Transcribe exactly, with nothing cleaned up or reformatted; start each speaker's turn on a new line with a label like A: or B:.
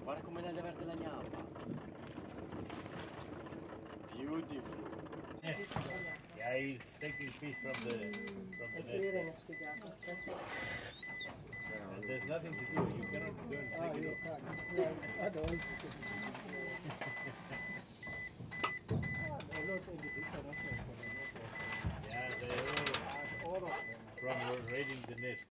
A: Guarda come la levarte la gnappa. Beautiful.
B: Yeah, he's taking fish from the from the net. And there's nothing to do. You cannot go and take it off. Yeah, they all from raiding the nest.